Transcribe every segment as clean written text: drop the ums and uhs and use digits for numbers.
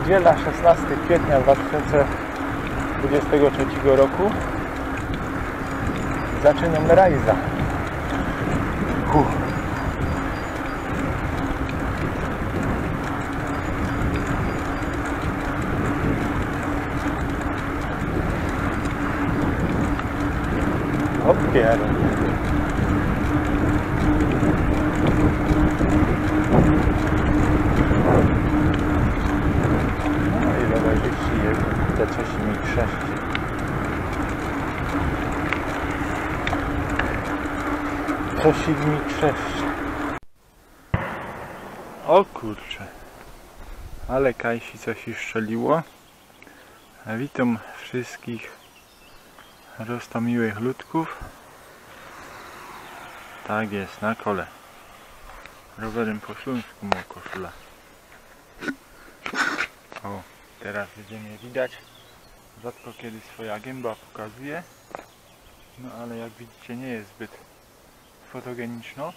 Niedziela, 16 kwietnia 2023 roku. Zaczynam rajza. Opieram. No i dobra, dzieci jest, te coś mi trzeszczy. Coś mi trzeszczy. O kurczę. Ale Kajsi coś już strzeliło. Witam wszystkich roztomiłych ludków. Tak jest, na kole. Rowerem po śląsku ma koszula. O, teraz będzie mnie widać. Rzadko kiedy swoja gęba pokazuje. No ale jak widzicie, nie jest zbyt fotogeniczno.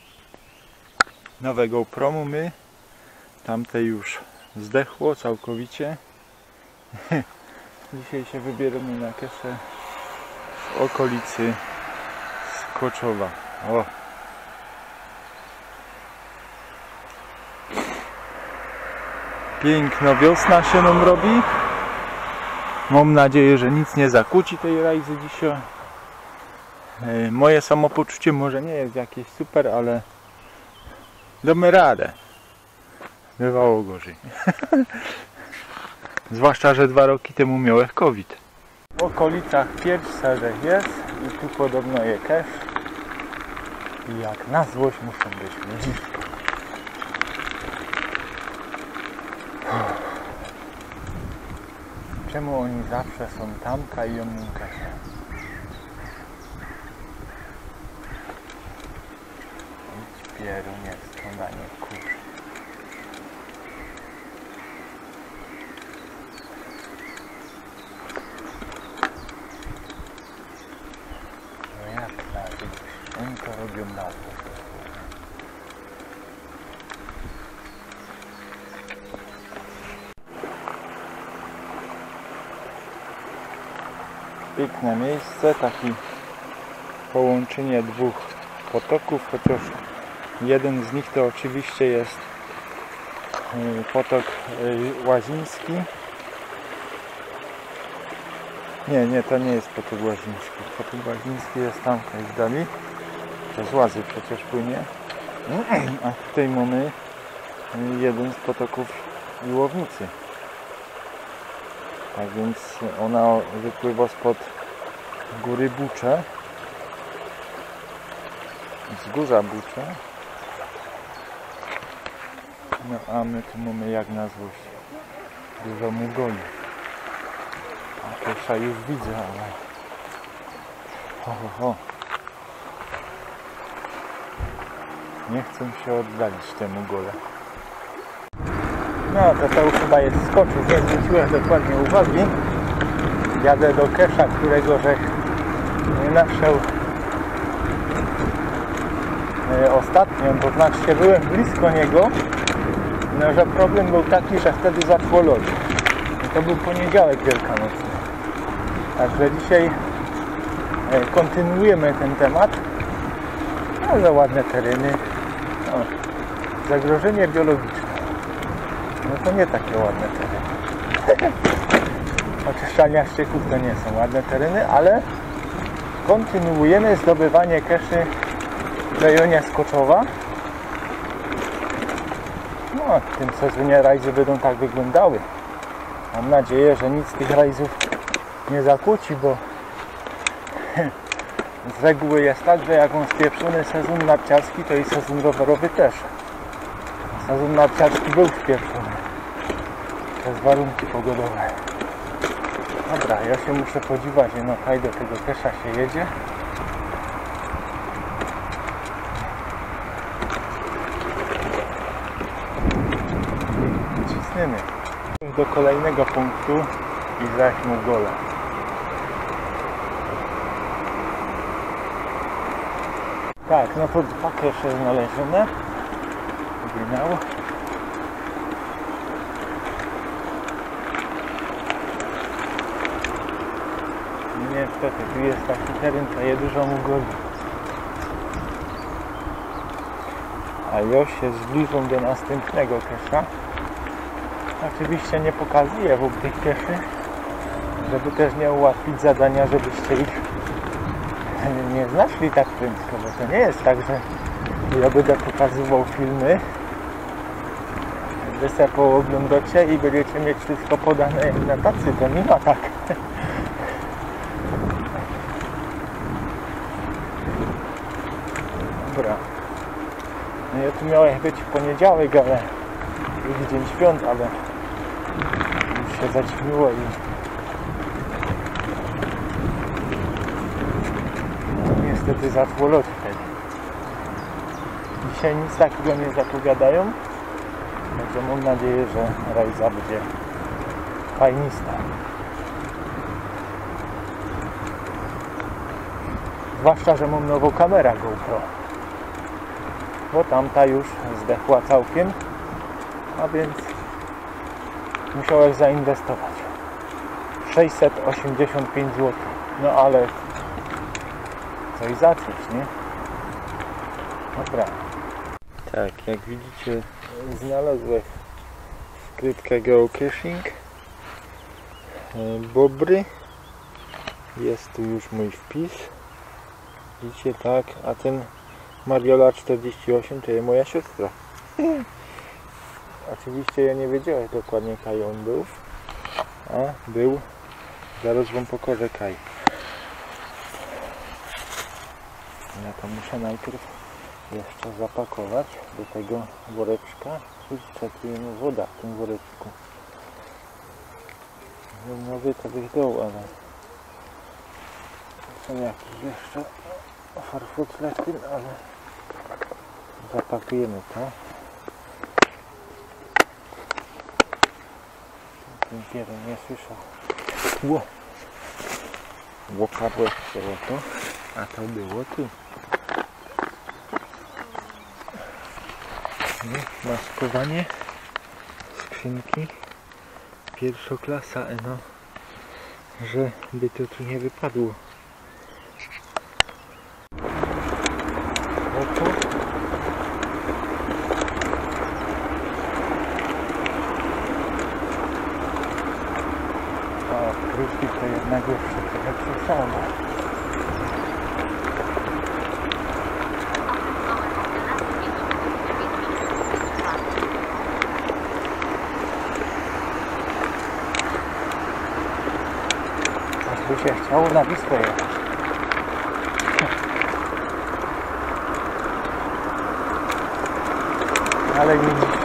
Nowe GoPro my. Tamte już zdechło całkowicie. Dzisiaj się wybieramy na keszę w okolicy Skoczowa. O. Piękna wiosna się nam robi. Mam nadzieję, że nic nie zakłóci tej rajzy dzisiaj. Moje samopoczucie może nie jest jakieś super, ale damy radę. Bywało gorzej. Zwłaszcza, że 2 roki temu miałem COVID. W okolicach Pierś-Serzech jest i tu podobno je kesz. I jak na złość muszą być blisko. Czemu oni zawsze są tamka i on kesze? Idź pierunie, skądanie kurz. No jak na złość? Oni to robią na złość. Piękne miejsce, takie połączenie 2 potoków, chociaż jeden z nich to oczywiście jest potok Łaziński. Nie, to nie jest potok Łaziński. Potok Łaziński jest tam w dali. Przez Łazy przecież płynie. A tutaj mamy jeden z potoków Iłownicy. Tak więc ona wypływa spod góry Bucze, wzgórza Bucze. No a my tu mamy jak na złość dużo mugoli. A kesza już widzę, ale nie chcę się oddalić temu gole. No to już chyba jest skoczył, nie zwróciłem dokładnie uwagi. Jadę do kesza, którego żech naszedł ostatnio, to znaczy byłem blisko niego, no że problem był taki, że wtedy zaczęło lodzić. To był poniedziałek wielkanocny. Także dzisiaj kontynuujemy ten temat. No za ładne tereny. No, zagrożenie biologiczne. No to nie takie ładne tereny. Oczyszczalnia ścieków to nie są ładne tereny, ale kontynuujemy zdobywanie keszy w rejonie Skoczowa. No, w tym sezonie rajzy będą tak wyglądały. Mam nadzieję, że nic z tych rajzów nie zakłóci, bo z reguły jest tak, że jak on spieprzony sezon narciarski, to i sezon rowerowy też. Sezon narciarski był spieprzony przez warunki pogodowe. Dobra, ja się muszę podziwać, no kaj do tego kesza się jedzie. Cisnymy do kolejnego punktu i zaś mu gola. Tak, no to 2 kesze znalezione. Wyginało. niestety tu jest taki teren, co je dużo mu goli. A już się zbliżą do następnego kesza. Oczywiście nie pokazuję wam tych keszy, żeby też nie ułatwić zadania, żebyście ich nie znaleźli tak prędko, bo to nie jest tak, że ja będę pokazywał filmy, wy se pooglądacie i będziecie mieć wszystko podane jak na tacy, to nie ma tak. Dobra. No ja tu miałeś być w poniedziałek, ale drugi dzień świąt, ale już się zaćmiło i no, niestety zaczło lot wtedy. Dzisiaj nic takiego nie zapowiadają, także mam nadzieję, że rajza będzie fajnista. Zwłaszcza, że mam nową kamerę GoPro, bo tamta już zdechła całkiem, a więc musiałem zainwestować 685 zł. No ale coś za coś, nie? Dobra. Tak, jak widzicie, znalazłem skrytkę geocaching, bobry, jest tu już mój wpis, widzicie, tak, a ten Mariola 48 to jest moja siostra. Oczywiście ja nie wiedziałem dokładnie, kaj on był, a był, zaraz wam pokażę kaj. Ja to muszę najpierw jeszcze zapakować do tego woreczka. Kurczę, tu jest woda w tym woreczku. Nowy to bych dał, ale są jakieś jeszcze farfucle w tym, ale zapakujemy to. Ten pierun nie słyszał. Łopadło było to, a to było tu. Maskowanie skrzynki pierwszoklasa, no, żeby to tu nie wypadło. Oto. A kruszki to jednak jeszcze trochę przesada. By się chciało na Wisłę jechać. Ale nie dziś.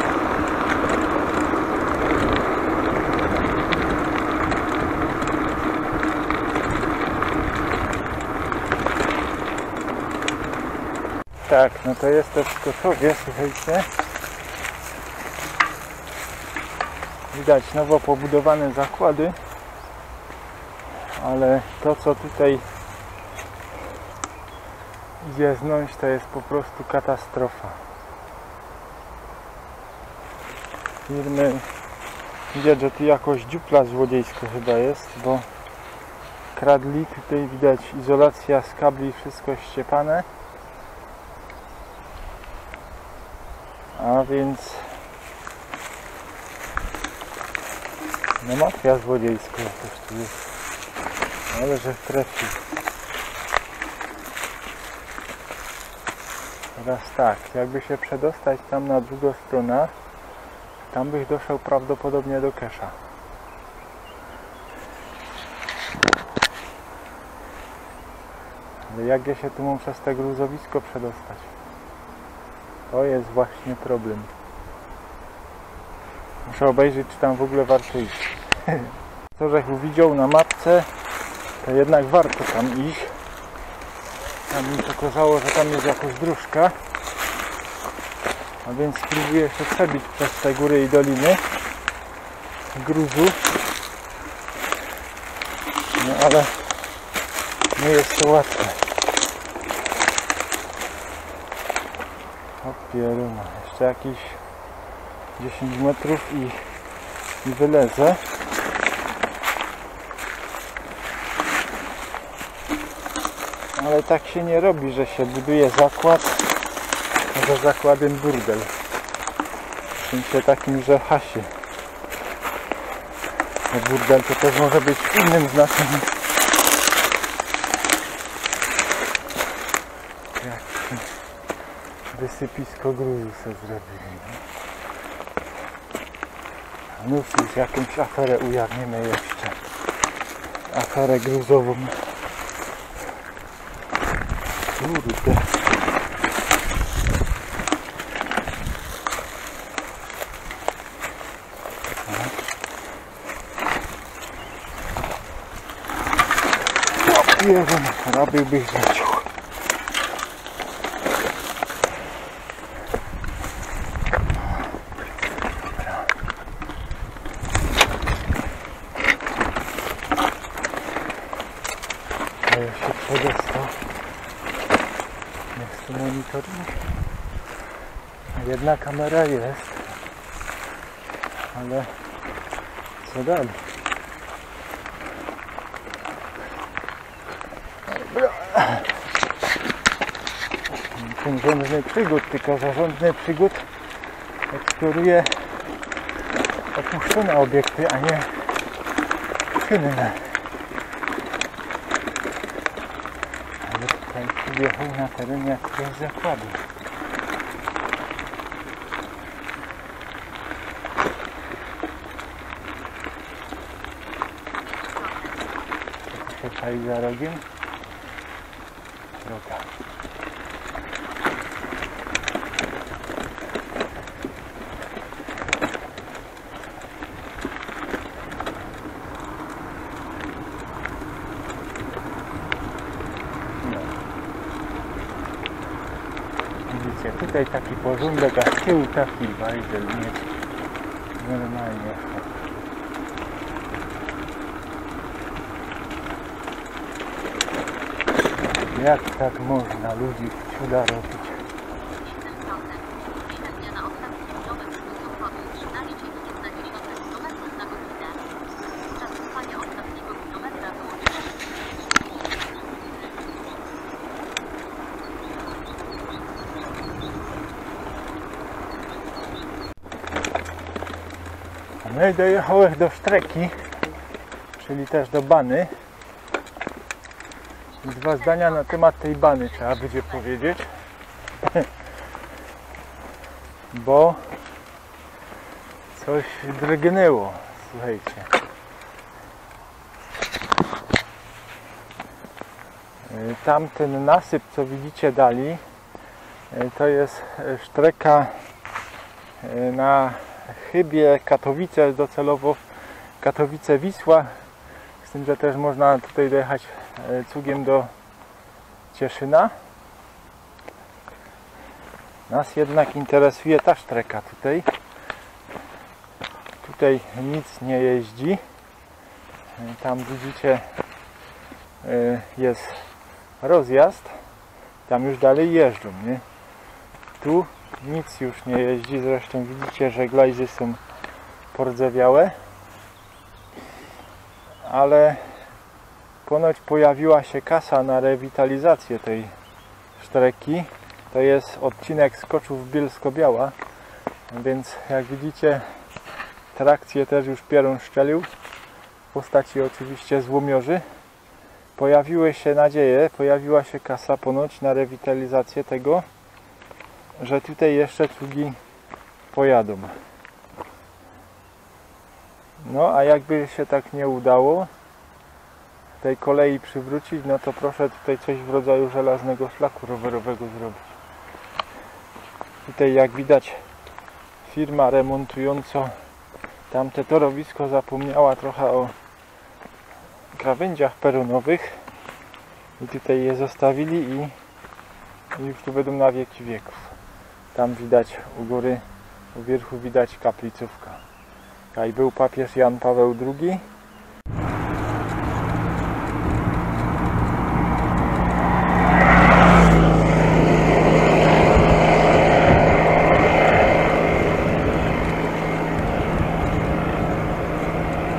Tak, no to jest to w Koszowie, słuchajcie. Widać nowo pobudowane zakłady. Ale to, co tutaj idzie znąć, to jest po prostu katastrofa. Firmy, widać, że tu jakoś dziupla złodziejska chyba jest, bo kradli, tutaj widać izolacja z kabli, wszystko ściepane. A więc no mafia złodziejska jakoś tu jest. Ale że trafił. Teraz tak, jakby się przedostać tam na drugą stronę, tam bych doszedł prawdopodobnie do kesza. Ale jak ja się tu mam przez te gruzowisko przedostać? To jest właśnie problem. Muszę obejrzeć, czy tam w ogóle warto iść. Co żech widział na mapce, to jednak warto tam iść. Tam mi pokazało, że tam jest jakaś dróżka. A więc spróbuję się przebić przez te góry i doliny gruzu. No ale nie jest to łatwe. O pieruna, jeszcze jakieś 10 metrów i wylezę. Ale tak się nie robi, że się buduje zakład, a za zakładem burdel. W sensie takim, że hasie. A burdel to też może być w innym znaczeniu. Jak wysypisko gruzu se zrobili. No już jakąś aferę ujawnimy jeszcze. Aferę gruzową. Kurde. Jeden robiłbyś w życiu. To już się przedostał. Jest tu monitoring. Jedna kamera jest. Ale co dalej? Ten rządny przygód, tylko zarządny przygód eksploruje opuszczone obiekty, a nie czynne. Ale tutaj wjechał na teren jakiegoś zakładu. Co się czai za rogiem? Droga. Widzicie, tutaj taki porządek, a z tyłu taki bajzel mieć normalnie. Jak tak można ludzi cuda robić? No i dojechałem do Sztreki, czyli też do Bany. Dwa zdania na temat tej Bany trzeba będzie powiedzieć. Bo coś drgnęło, słuchajcie. Tamten nasyp, co widzicie dali, to jest Sztreka na chybie Katowice, docelowo Katowice-Wisła, z tym, że też można tutaj dojechać cugiem do Cieszyna. Nas jednak interesuje ta Sztreka tutaj. Tutaj nic nie jeździ. Tam widzicie, jest rozjazd. Tam już dalej jeżdżą, nie? Tu nic już nie jeździ, zresztą widzicie, że glajzy są pordzewiałe, ale ponoć pojawiła się kasa na rewitalizację tej Sztreki. To jest odcinek Skoczów Bielsko-Biała, więc jak widzicie, trakcję też już pierun szczelił w postaci oczywiście złomiorzy. Pojawiły się nadzieje, pojawiła się kasa ponoć na rewitalizację tego, że tutaj jeszcze cugi pojadą. No a jakby się tak nie udało tej kolei przywrócić, no to proszę tutaj coś w rodzaju żelaznego szlaku rowerowego zrobić. Tutaj jak widać firma remontująca tamte torowisko zapomniała trochę o krawędziach peronowych i tutaj je zostawili i już tu będą na wieki wieków. Tam widać u góry, u wierchu widać kaplicówka. Tutaj był papież Jan Paweł II.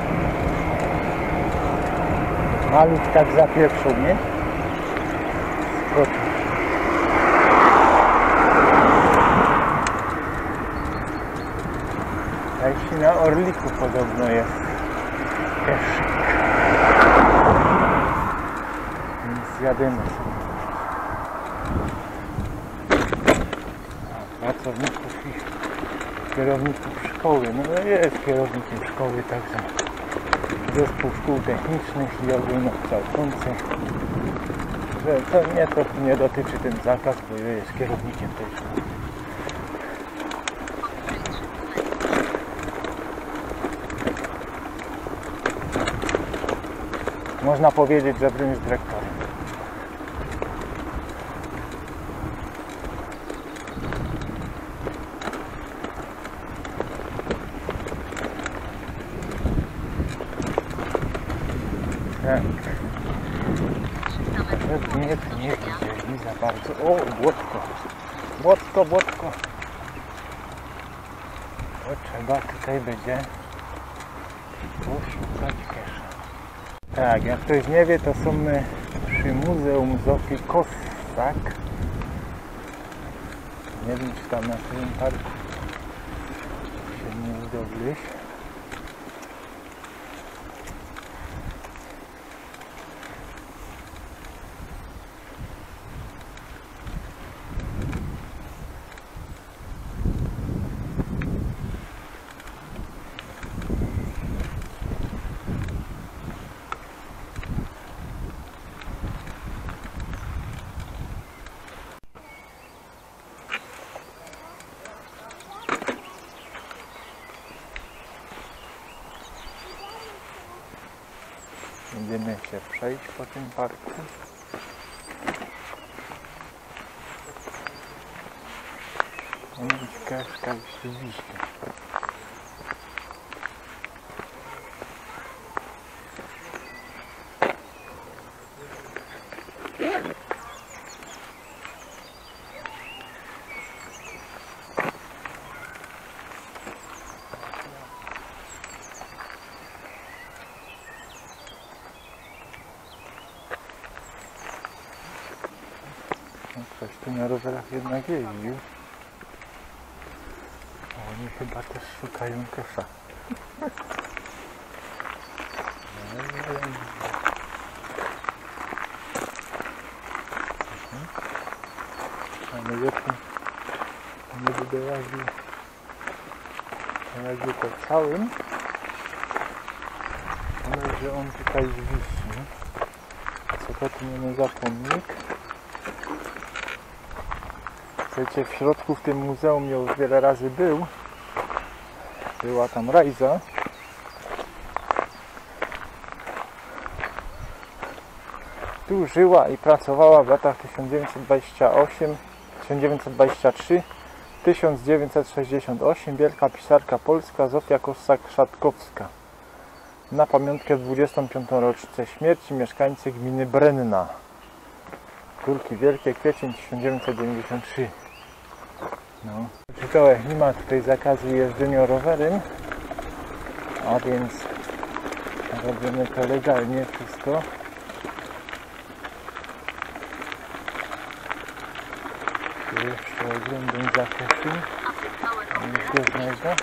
Maluch tak zapieprzał, nie? Tutaj na Orliku podobno jest pieszyk. Więc zjadymy sobie. Pracowników i kierowników szkoły. No jest kierownikiem szkoły, także zespół szkół technicznych i ogólnokształcących. Że to nie dotyczy ten zakaz, bo jest kierownikiem tej szkoły. Można powiedzieć, że wręcz dyrektorem. Tak. Nie widzieli za bardzo. O, błotko. Błotko. To trzeba tutaj będzie poszukać kesza. Tak, jak ktoś nie wie, to są my przy Muzeum Zofii Kossak. Nie wiem, czy tam na tym parku się nie udobliś. Będziemy się przejść po tym parku. Kaszka rzeczywiście. Ktoś tu na rowerach jednak jeździł. Oni chyba też szukają kesza. Ale wiecie, nie będę jeździł po całym, ale że on tutaj wisi. Co to tu mamy za pomnik? Słuchajcie, w środku w tym muzeum ja już wiele razy był. Była tam Rajza. Tu żyła i pracowała w latach 1923-1968 wielka pisarka polska Zofia Kossak-Szatkowska. Na pamiątkę w 25. rocznicę śmierci mieszkańcy gminy Brenna. Górki Wielkie, kwiecień 1993. No. Ciekawe, nie ma tutaj zakazu jeżdżenia rowerem, a więc robimy to legalnie wszystko. Jeszcze oglądam zakresy. Już go znajdę.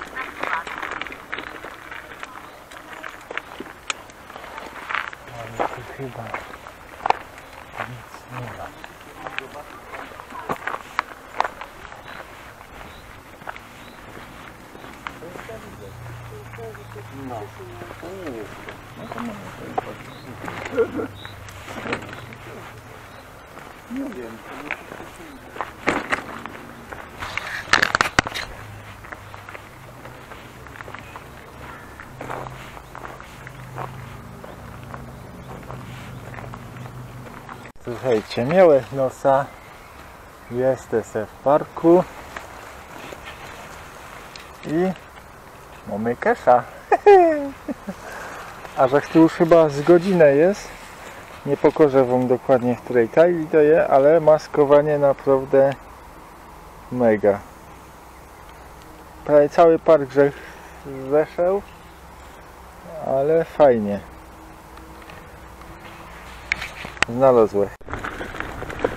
Ale tu chyba nic nie ma. No, to nie jest to. No to mamy to. Nie wiem. Słuchajcie, miałem nosa. Jestem w parku. I mamy kesza. A że tu już chyba z godzinę jest. Nie pokażę wam dokładnie, w której tajli to jest, ale maskowanie naprawdę mega. Prawie cały park zeszedł, ale fajnie. Znalazłem.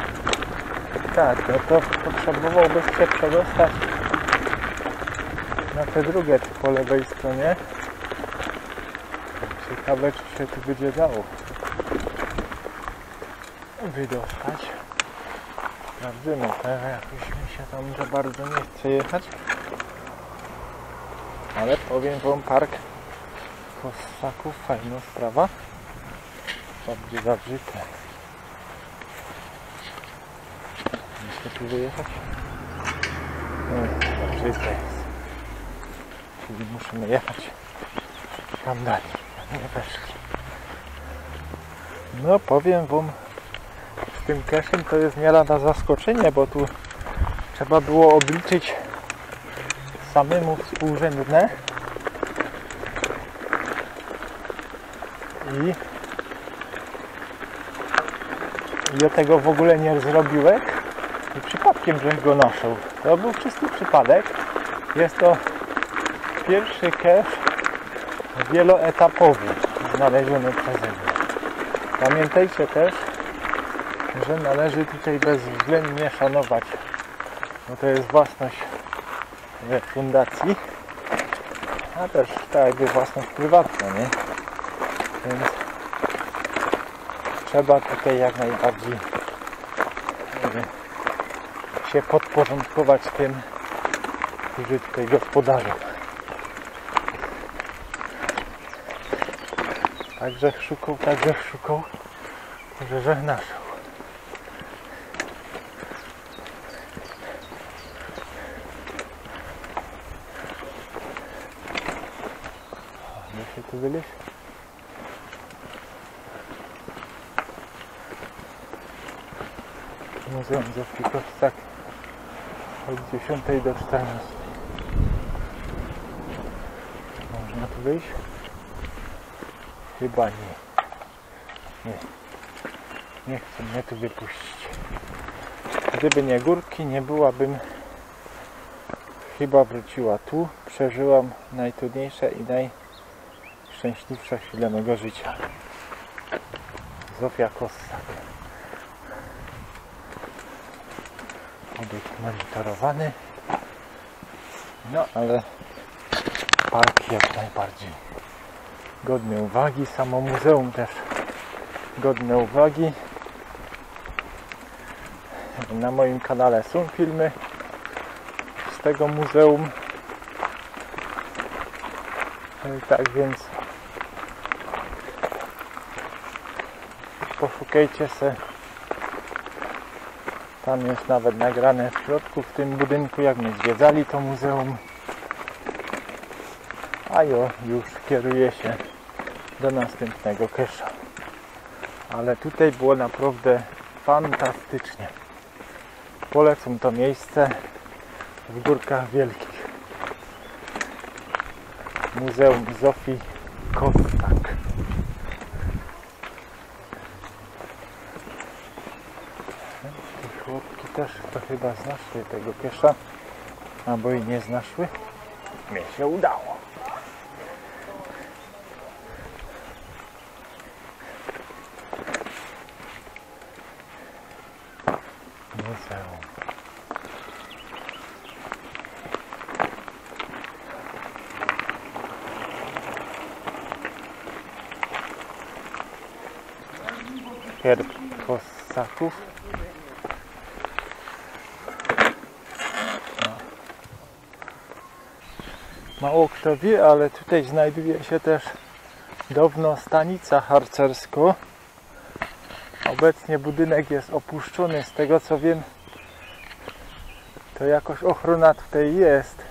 Tak, no to potrzebowałbyś się przedostać na te drugie, czy po lewej stronie. Ciekawe, czy się tu będzie dało wydostać. Sprawdzymy teraz, jakoś mi się tam za bardzo nie chce jechać. Ale powiem wam, park Kossaków, fajna sprawa. Bardziej zabrzyte. Muszę tu wyjechać? Zabrzyte jest. Czyli musimy jechać tam dalej. Nie weszli. No powiem wam, z tym cashem to jest nie lada zaskoczenie, bo tu trzeba było obliczyć samemu współrzędne i ja tego w ogóle nie zrobiłem i przypadkiem żem go naszł. To był czysty przypadek. Jest to pierwszy cache wieloetapowy znaleziony przeze mnie. Pamiętajcie też, że należy tutaj bezwzględnie szanować, bo to jest własność fundacji, a też tak jakby własność prywatna, nie? Więc trzeba tutaj jak najbardziej się podporządkować tym, którzy tutaj gospodarzą. Także szukał, że żegnaszał. Da się tu wyleźć? Muzeum Zofii Kossak od 10 do 14. Można tu wyjść? Chyba nie. Nie chcę mnie tu wypuścić. Gdyby nie górki, nie byłabym chyba wróciła tu. Przeżyłam najtrudniejsze i najszczęśliwsze chwile mego życia. Zofia Kossak. Obiekt monitorowany. No ale park jak najbardziej godny uwagi. Samo muzeum też godne uwagi. Na moim kanale są filmy z tego muzeum. Tak więc poszukajcie se. Tam jest nawet nagrane w środku, w tym budynku, jak my zwiedzali to muzeum. A ja już kieruję się do następnego cache'a. Ale tutaj było naprawdę fantastycznie. Polecam to miejsce w Górkach Wielkich. Muzeum Zofii Kossak. Te chłopki też to chyba znaszły tego cache'a, albo i nie znaszły. Mnie się udało. Muzeum. Herb Kossaków. Mało kto wie, ale tutaj znajduje się też dawno stanica harcerska. Obecnie budynek jest opuszczony, z tego co wiem, to jakoś ochrona tutaj jest,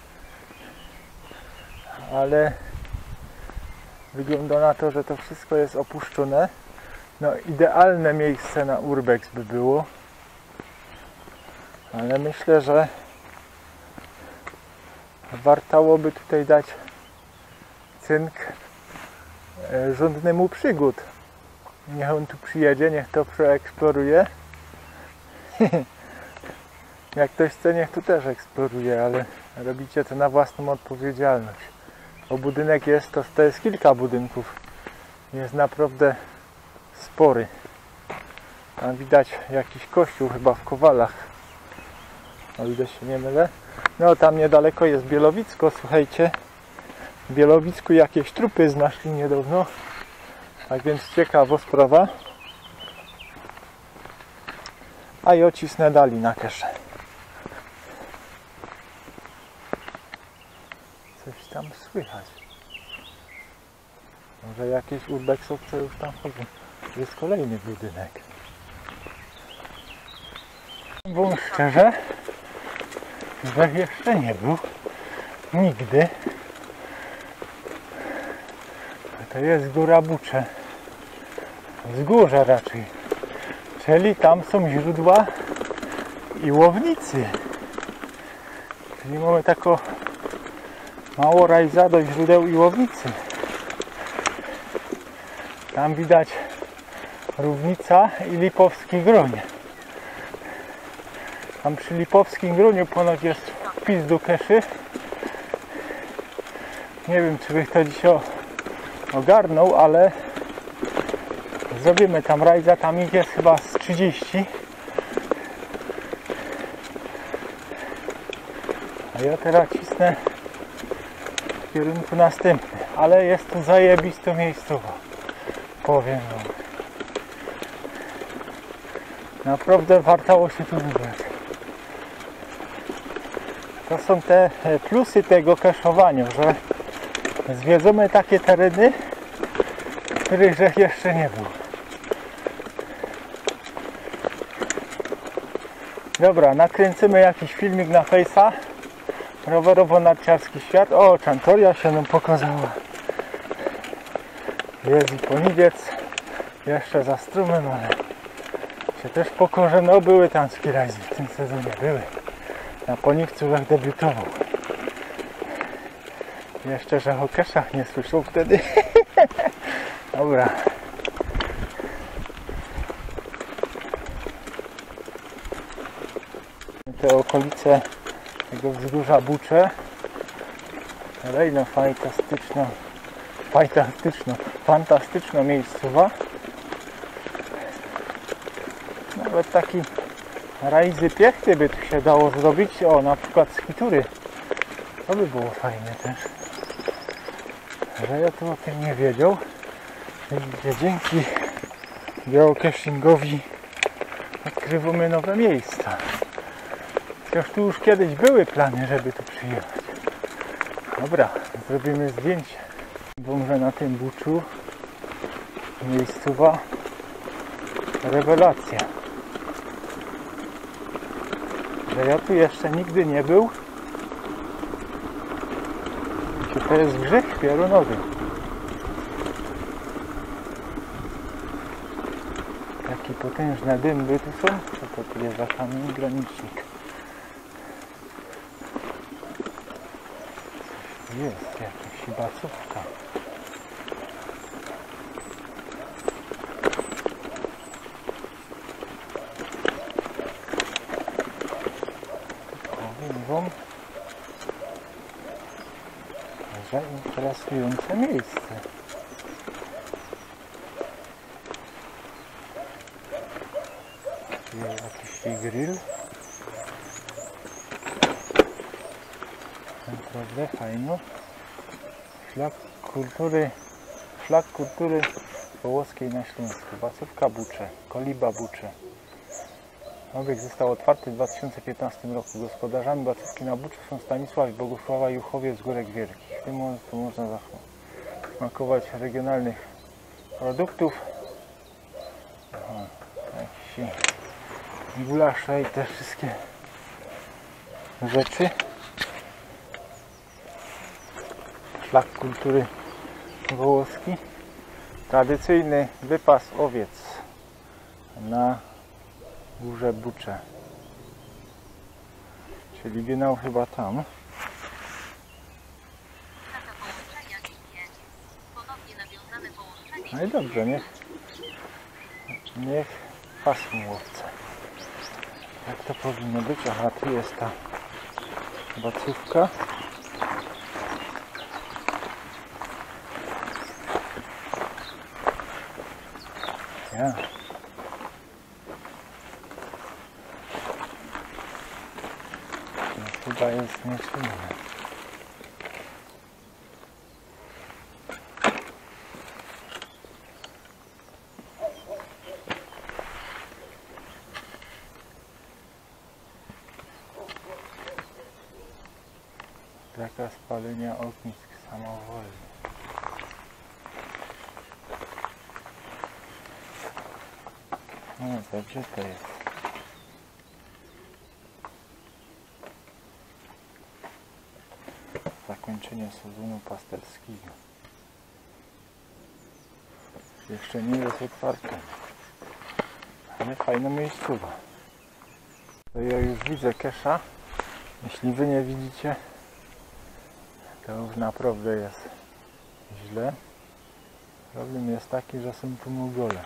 ale wygląda na to, że to wszystko jest opuszczone. No idealne miejsce na urbex by było, ale myślę, że wartałoby tutaj dać cynk żądnemu przygód. Niech on tu przyjedzie, niech to przeeksploruje. Jak ktoś chce, niech tu też eksploruje, ale robicie to na własną odpowiedzialność. Bo budynek jest, to jest kilka budynków. Jest naprawdę spory. Tam widać jakiś kościół chyba w Kowalach. O ile się nie mylę. No tam niedaleko jest Bielowicko, słuchajcie. W Bielowicku jakieś trupy znaleźli niedawno. Tak więc ciekawa sprawa. A i ocisnę dali na keszę. Coś tam słychać. Może jakieś urbexowce już tam chodzą. Jest kolejny budynek. Powiem szczerze, że jeszcze nie był nigdy. To jest Góra Bucze. Wzgórze raczej. Czyli tam są źródła i łownicy. Czyli mamy taką mało rajza do źródeł i łownicy. Tam widać Równica i Lipowski Groń. Tam przy Lipowskim Groniu ponoć jest wpis do keszy. Nie wiem, czy by kto dzisiaj ogarnął, ale zrobimy tam rajza. Tam ich jest chyba z 30. A ja teraz cisnę w kierunku następnym. Ale jest to zajebiste miejscowo. Powiem wam. Naprawdę warto się tu wybrać. To są te plusy tego keszowania, że zwiedzamy takie tereny, których jeszcze nie było. Dobra, nakręcimy jakiś filmik na Face'a. Rowerowo-narciarski świat. O, Czantoria się nam pokazała. Jest i Poniwiec. Jeszcze za strumem, ale się też pokorze. No były tam skirajzy w tym sezonie. Były. Na Poniwcu jak debiutował. Jeszcze, że o keszach nie słyszał wtedy. Dobra. Te okolice tego wzgórza Bucze. Kolejna fantastyczna miejscowa. Nawet taki rajzy piechty by tu się dało zrobić. O, na przykład z Hitury. To by było fajne też. Że ja tu o tym nie wiedział. Gdzie dzięki geocachingowi odkrywamy nowe miejsca. Chociaż tu już kiedyś były plany, żeby tu przyjechać. Dobra, zrobimy zdjęcie. Może na tym Buczu miejscowa rewelacja. Że ja tu jeszcze nigdy nie był. To jest grzech piorunowy. Jaki potężne dymby tu są. Co to tu jest za kamień granicznik? Jest jakaś bacówka. Powiem wam, że interesujące miejsce. Jest jakiś grill. Naprawdę fajno. Szlak kultury wołoskiej na Śląsku. Bacówka Bucze, Koliba Bucze. Obiekt został otwarty w 2015 roku. Gospodarzami bacówki na Buczu są Stanisław i Bogusława Juchowiec z Górek Wielkich. W tym momencie można smakować regionalnych produktów. Jakieś gulasze i te wszystkie rzeczy. Szlak kultury wołoski. Tradycyjny wypas owiec na Górze Bucze. Czyli ginął chyba tam. No i dobrze, niech pasją łowce. Jak to powinno być? Aha, tu jest ta bacówka. Ja. Chyba chyba jest nieczynne. Zakaz palenia ognisk samowolnie. No dobrze to jest. Zakończenie sezonu pasterskiego. Jeszcze nie jest otwarte, ale fajna miejscowa. To ja już widzę kesza. Jeśli wy nie widzicie, to już naprawdę jest źle. Problem jest taki, że są tu mogole.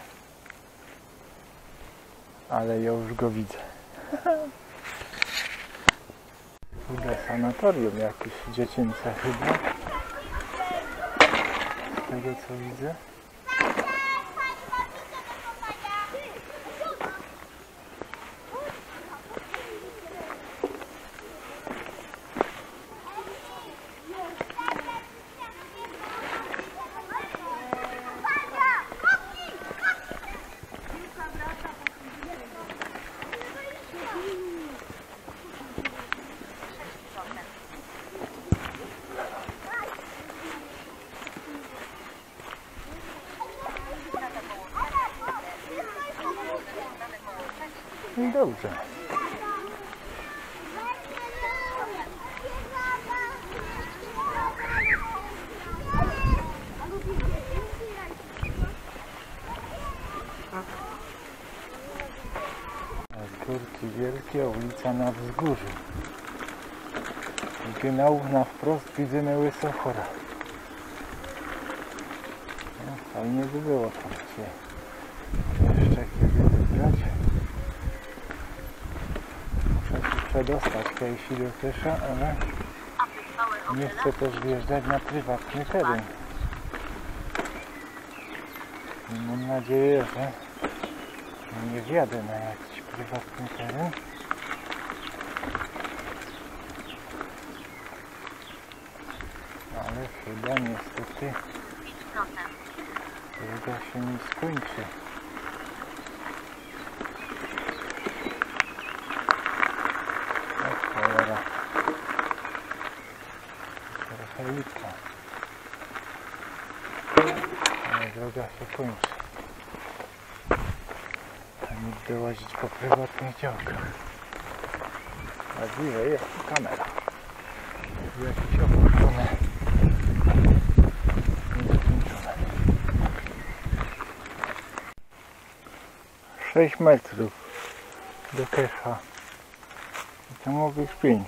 Ale ja już go widzę. Chyba sanatorium jakieś dziecięce chyba. Z tego co widzę. I dobrze. Górki wielkie, ulica na wzgórzu. Genau na wprost widzimy Łysochora. No, fajnie by było tam się jeszcze kiedy wybrać. Przedostać Kejsi do Kesza, ale nie chcę też wjeżdżać na prywatny teren. I mam nadzieję, że nie wjadę na jakiś prywatny teren. Ale chyba niestety droga się nie skończy. Trochę lipa. Ale droga się kończy. A nigdy łazić po prywatnych działkach. Możliwe jest tu kamera. Jakieś opuszczone. Nieskończone. 6 metrów do Kesza. I to mógł być pień.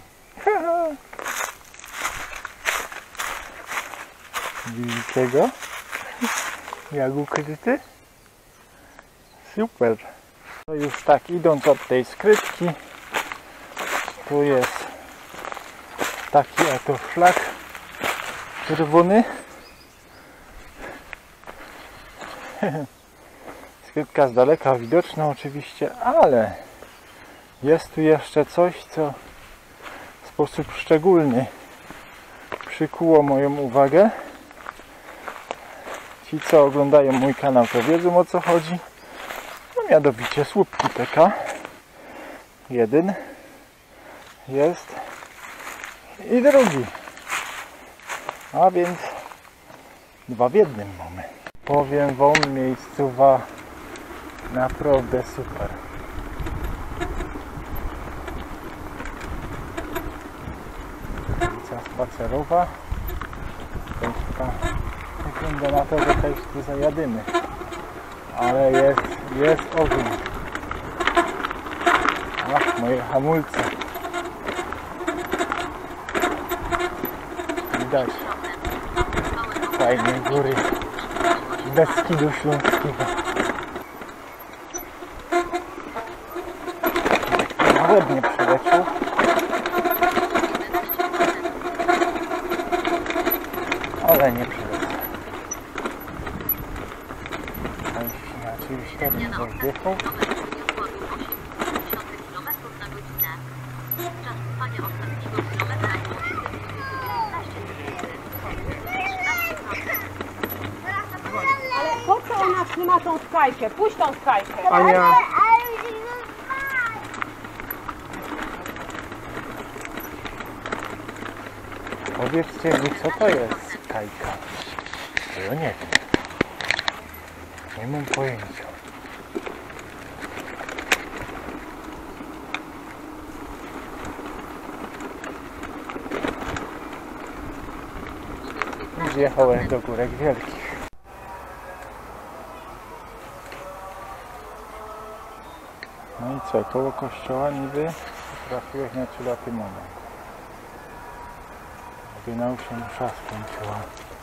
Widzicie go? Jak ukryty? Super! To już tak idąc od tej skrytki, tu jest taki oto szlak czerwony. Skrytka z daleka widoczna oczywiście, ale jest tu jeszcze coś, co w sposób szczególny przykuło moją uwagę. Ci, co oglądają mój kanał, to wiedzą, o co chodzi. No mianowicie słupki PK. Jeden jest i drugi. A więc 2 w jednym mamy. Powiem wam, miejscowa naprawdę super. Ulica spacerowa. Wygląda na to, że też tu zajadymy. Ale jest ogień. Ach, moje hamulce. Widać. Fajne góry. Beskidu Śląskiego. Ładnie przeleciał. Ale nie przeleciał. Oczywiście nie rozjechał. Czas trwania ostatniego kilometra ma tą skajkę, puść tą skajkę. Ania. Powiedzcie mi, co to jest skajka? Ja nie wiem. Nie mam pojęcia. Zjechałem do Górek Wielkich. No i co, koło kościoła niby trafiłeś na 3 moment. Wynał się msza skończyła.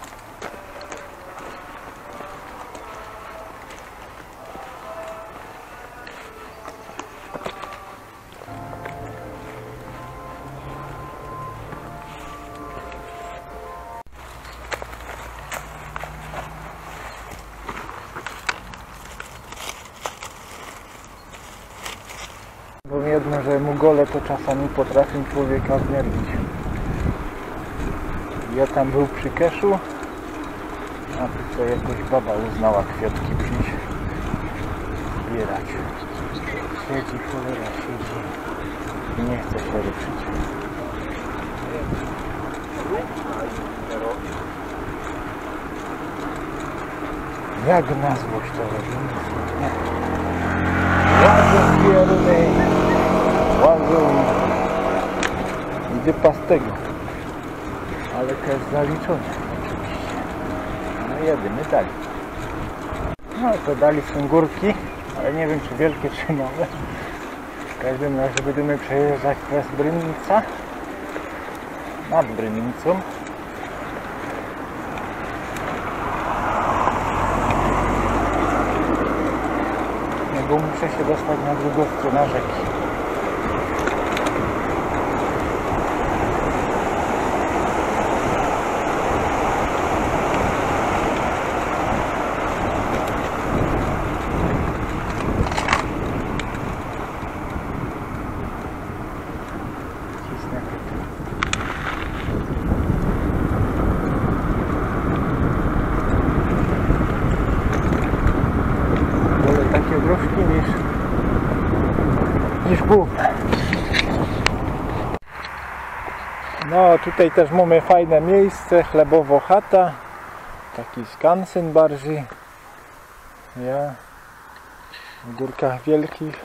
Bo jedno, że mugole to czasami potrafią człowieka znerwić. Ja tam był przy keszu, a tu co jakoś baba uznała kwiatki przyjść zbierać. Siedzi, cholera, siedzi i nie chce się ruszyć. Jak na złość to robimy? Łażą pierny, łażą i dypa z tego. Ale też zaliczone oczywiście. No jedymy dali. No to dali są górki, ale nie wiem czy wielkie czy małe. W każdym razie będziemy przejeżdżać przez Brynnica. Nad Brynicą. No bo muszę się dostać na drugą stronę rzeki. Niż główne. No tutaj też mamy fajne miejsce, Chlebowo chata, taki skansen bardziej. Ja w Górkach Wielkich.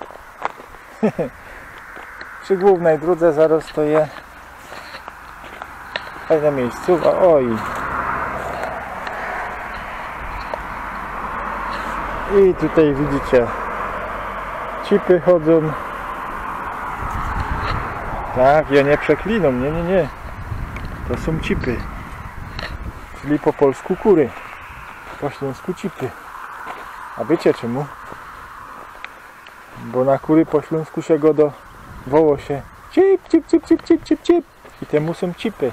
Przy głównej drodze zaraz stoję. Fajna miejscowa. Oj. I tutaj widzicie, cipy chodzą. Tak, ja nie przeklinam, nie. To są cipy. Czyli po polsku kury. Po śląsku cipy. A wiecie czemu? Bo na kury po śląsku się go woło się cip, cip, cip, cip, cip, cip, cip. I temu są cipy.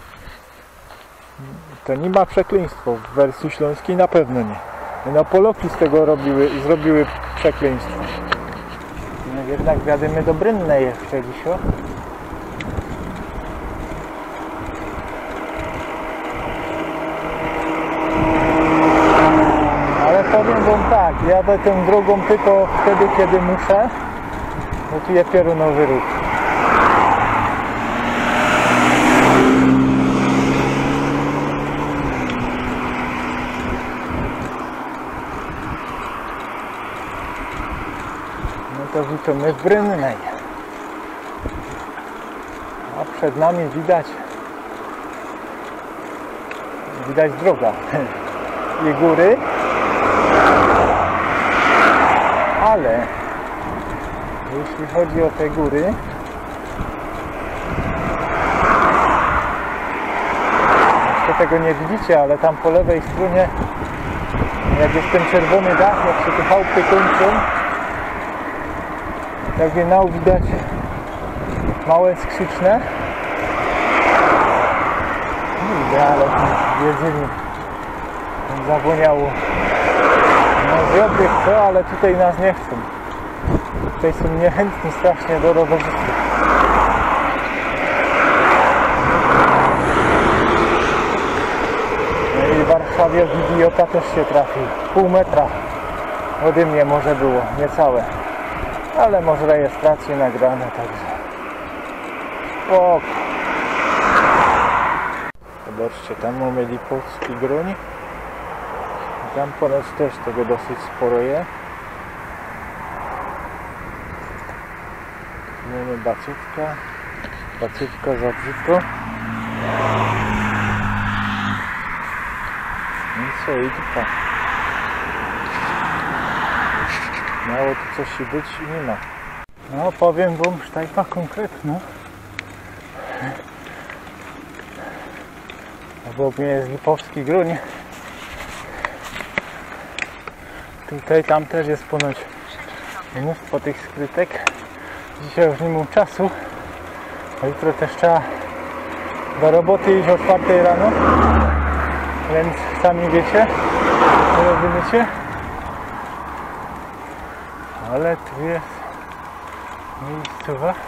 To nie ma przekleństwo. W wersji śląskiej na pewno nie. No Poloki z tego zrobiły przekleństwo. No jednak wiadomo do Brynnej jeszcze dzisiaj. Ale powiem wam tak, jadę tą drogą tylko wtedy kiedy muszę, bo tu jest piorunowy ruch. To witamy w Brynnej. A przed nami widać droga i góry, ale jeśli chodzi o te góry, jeszcze tego nie widzicie, ale tam po lewej stronie, jak jest ten czerwony dach, jak się te chałupy kończą, jak genau widać małe skrzyczne. Ale jedzenie zawoniało. No zjadły co, ale tutaj nas nie chcą. Tutaj są niechętni strasznie do rowerzystów. No i w Warszawie idiota też się trafił. Pół metra ode mnie może było, niecałe, ale może rejestracje nagrane, także o, zobaczcie, tam mamy lipowski groń, tam ponoć też tego dosyć sporo jest. Mamy bacytka za brzydko. No i co, i dupa. Miało tu coś być i nie ma. No powiem wam, sztajpa konkretna. Obok mnie jest lipowski groń. Tutaj, tam też jest ponoć mnóstwo tych skrytek. Dzisiaj już nie mam czasu, a jutro też trzeba do roboty iść o 4 rano, więc sami wiecie, co rozumiecie. Ale tu jest miejscowa.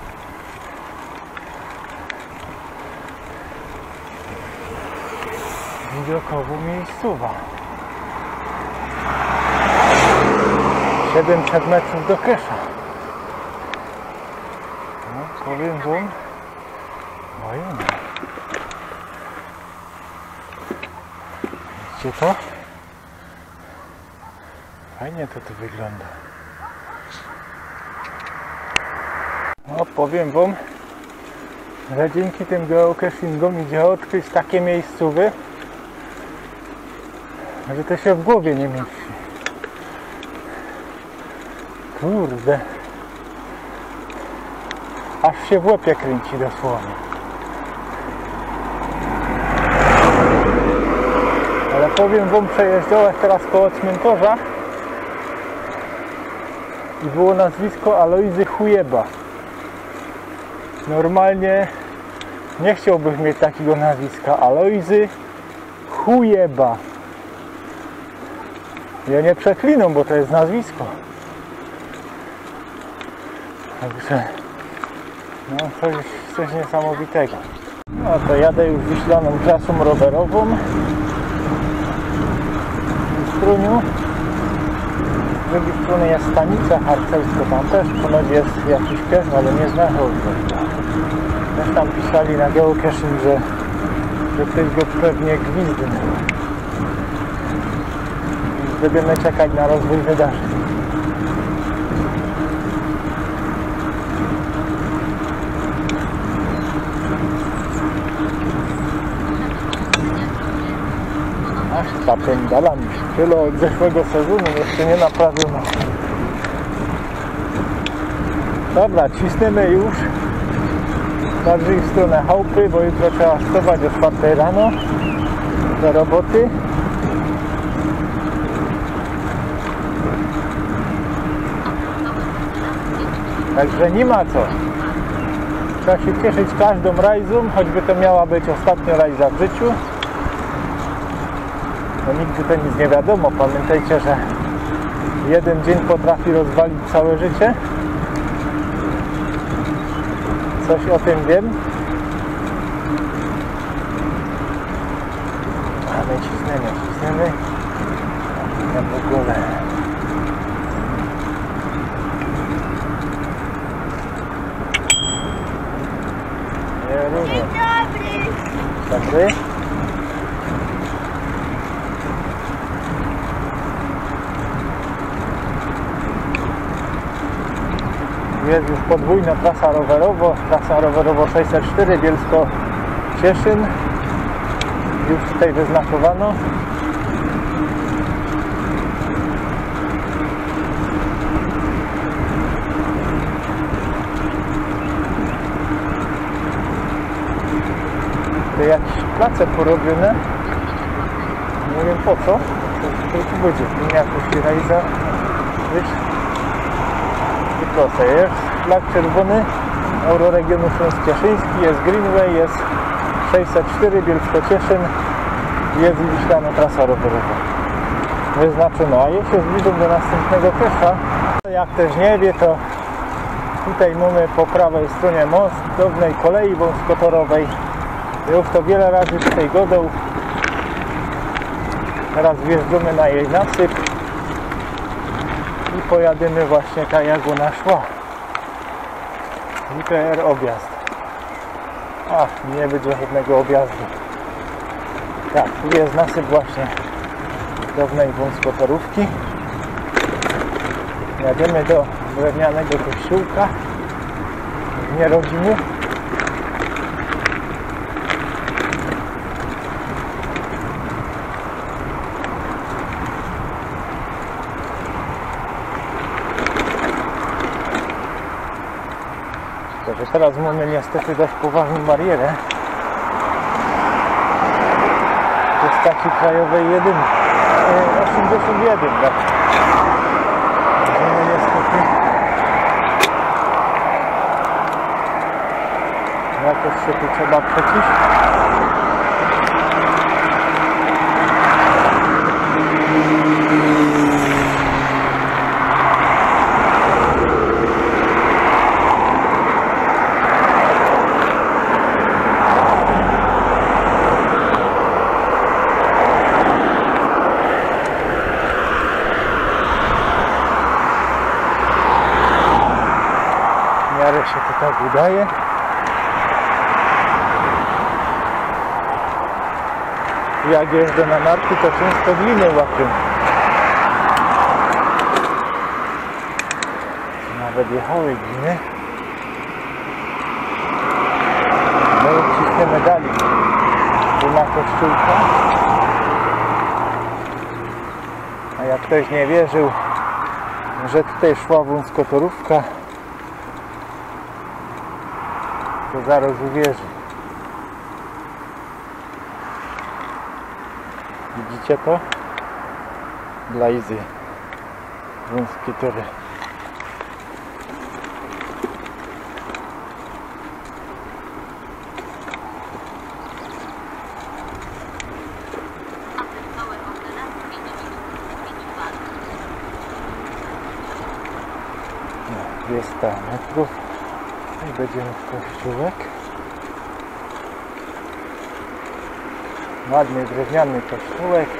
Widokowo miejscowa. 700 metrów do Kesza. No, powiem wam, fajnie. Widzicie to? Fajnie to tu wygląda. No, powiem wam, że dzięki tym geocachingom idzie odkryć takie miejscowy, że to się w głowie nie mieści. Kurde. Aż się w łepie kręci dosłownie. Ale powiem wam, przejeżdżałem teraz koło cmentarza i było nazwisko Alojzy Chujeba. Normalnie nie chciałbym mieć takiego nazwiska. Alojzy Chujeba. Ja nie przeklinam, bo to jest nazwisko. Także no coś niesamowitego. No to jadę już wyślaną trasą rowerową w Struniu. Z drugiej strony jest stanica harcerska, tam też ponoć jest jakiś pies, ale nie znam go. Też tam pisali na geocaching, że ktoś go pewnie gwizdnął. Będziemy czekać na rozwój wydarzeń. Aż zapędalami. Tyle od zeszłego sezonu jeszcze nie naprawiono. Dobra, cisnemy już bardziej w stronę chałupy, bo jutro trzeba wstawać o 4 rano do roboty. Także nie ma co. Trzeba się cieszyć każdą rajzą, choćby to miała być ostatnia rajza w życiu. No nigdy to nic nie wiadomo. Pamiętajcie, że jeden dzień potrafi rozwalić całe życie. Coś o tym wiem. A my cisnemy. Ja w ogóle. Dzień dobry! Dobry. Jest już podwójna trasa rowerowo 604 Bielsko-Cieszyn. Już tutaj wyznakowano. To jakieś place porobione. Nie wiem po co. To tu będzie. Nie jakoś rajza wyjść. I proste jest. Flag czerwony Euroregionu Śląsk-Cieszyński. Jest Greenway. Jest 604 Bielsko-Cieszyn. Jest i wyślana trasa rowerowa. Wyznaczono. A jeśli zbliżą do następnego Kesza, jak też nie wie, to tutaj mamy po prawej stronie most dawnej kolei wąskotorowej. Już to wiele razy tutaj godał. Teraz wjeżdżamy na jej nasyp. i pojadymy właśnie tak jak ona szła. WTR objazd. Nie będzie żadnego objazdu. Tak, tu jest nasyp właśnie dawnej wąskotorówki. Jadziemy do drewnianego kościółka w Nierodzimy. Także teraz mamy niestety dość poważną barierę w postaci krajowej 81, tak. Mamy niestety jakoś się tu trzeba przecić. W miarę się to tak udaje. Jak jeżdżę na narty, to często gliny łapię. Nawet jechały gliny. No i ciśniemy dalej. Tu na kościółka. A jak ktoś nie wierzył, że tutaj szła wąskotorówka, to zaraz uwierzy. Widzicie to? Blajzy. Wąskie tory. No, 200 metrów i będziemy w kościółek. Ładny drewniany kościółek.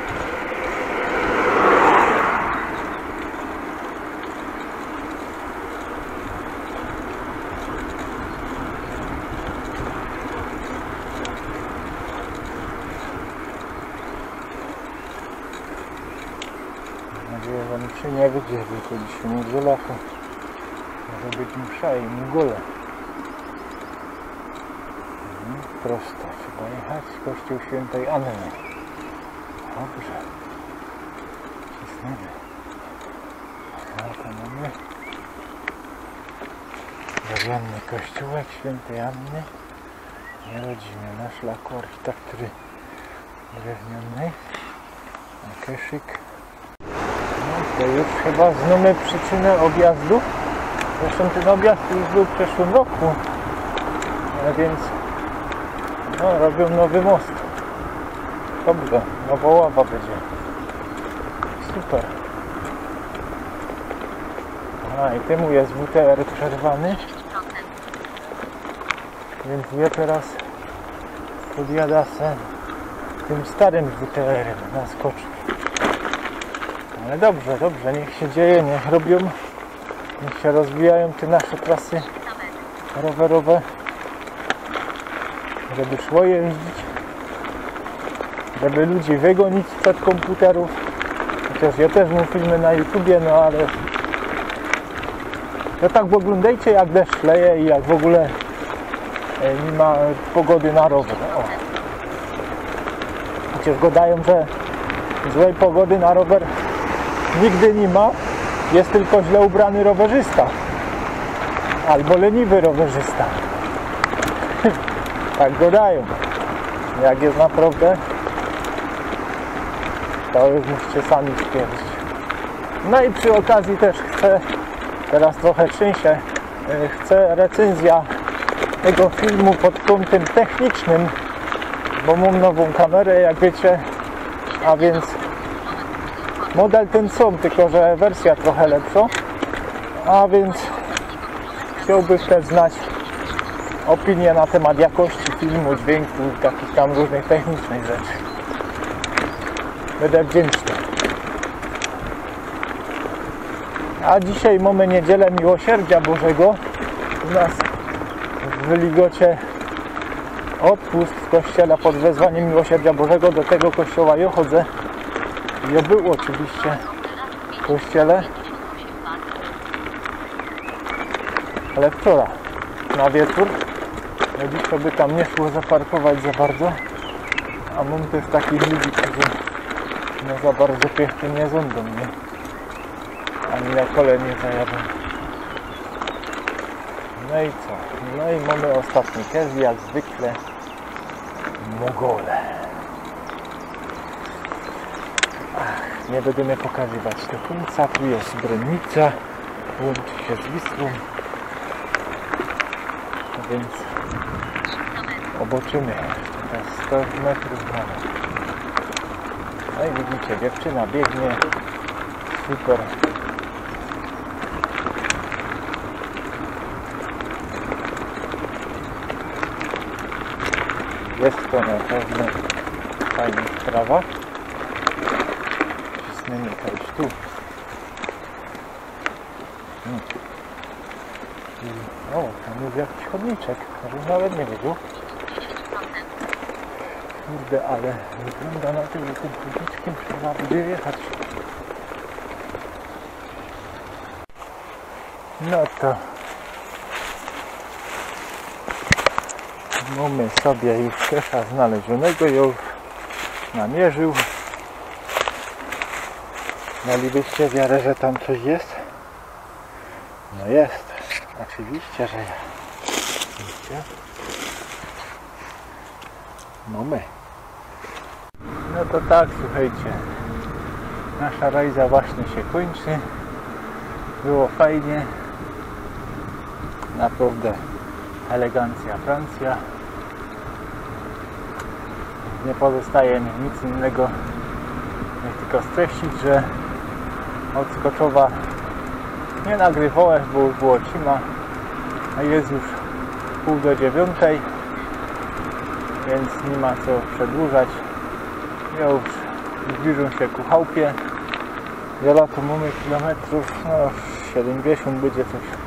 Mam nadzieję, że mi się nie wyjdzie, bo to dzisiaj niedziela, to może być msza i mgole. Prosto trzeba jechać, kościół świętej Anny. Dobrze. Cisnemy. To mamy drewniany kościółek świętej Anny. Nierodzimy, na szlaku architektury drewnianej. Keszyk. No to już chyba znamy przyczynę objazdu. Zresztą ten objazd już był w przeszłym roku. A więc no, robią nowy most. Dobrze, nowa ława będzie. Super. I temu jest WTR przerwany. Więc ja teraz podjada se tym starym WTR-em na skoczni. Ale dobrze, dobrze, niech się dzieje, niech robią, niech się rozwijają te nasze trasy rowerowe, żeby szło jeździć, żeby ludzi wygonić sprzed komputerów. Chociaż ja też mam filmy na YouTubie, no ale no tak oglądajcie, jak deszcz leje i jak w ogóle nie ma pogody na rower. O. Przecież gadają, że złej pogody na rower nigdy nie ma, jest tylko źle ubrany rowerzysta albo leniwy rowerzysta. Tak gadają. Jak jest naprawdę, to już musicie sami stwierdzić. No i przy okazji też chcę, teraz trochę trzęsie, chcę recenzja tego filmu pod kątem technicznym, bo mam nową kamerę, jak wiecie, a więc model ten sam, tylko że wersja trochę lepsza, a więc chciałbym też znać opinię na temat jakości filmu, dźwięku i takich tam różnych technicznych rzeczy. Będę wdzięczny. A dzisiaj mamy niedzielę Miłosierdzia Bożego. U nas w Ligocie odpust w kościele pod wezwaniem Miłosierdzia Bożego. Do tego kościoła ja chodzę. Ja był oczywiście w kościele. Ale wczoraj na wieczór. No dziś to by tam nie szło zaparkować za bardzo. A mam też takich ludzi, którzy no za bardzo piechty nie żądą, nie? Ani na kole nie zajadą. No i co? No i mamy ostatni kez, jak zwykle Mogole. Ach, nie będziemy pokazywać do końca. Tu jest Brynica, łączy się z Wisłą. Więc oboczymy. To jest 100 metrów mamy. No i widzicie, dziewczyna biegnie. Super. Jest to na pewno fajna sprawa. Cisnemy to już tu. O, tam jest jakiś chodniczek. Może nawet nie wiedział. Kurde, ale wygląda na to, że tym chodniczkiem trzeba będzie jechać. No to mamy sobie już kesza znalezionego, już namierzył. Mielibyście wiarę, że tam coś jest? No jest, oczywiście, że jest. Widzicie? Mamy. No to tak, słuchajcie, nasza rajza właśnie się kończy. Było fajnie, naprawdę elegancja Francja. Nie pozostaje mi nic innego jak tylko streścić, że od Skoczowa nie nagrywałem, bo już było cima, a jest już 8:30, więc nie ma co przedłużać. Ja już zbliżam się ku chałupie. Wiele tu mamy kilometrów, no 70 będzie coś.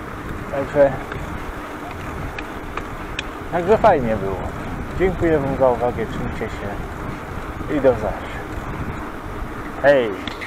Także fajnie było. Dziękuję wam za uwagę, trzymajcie się i do zawsze. Hej!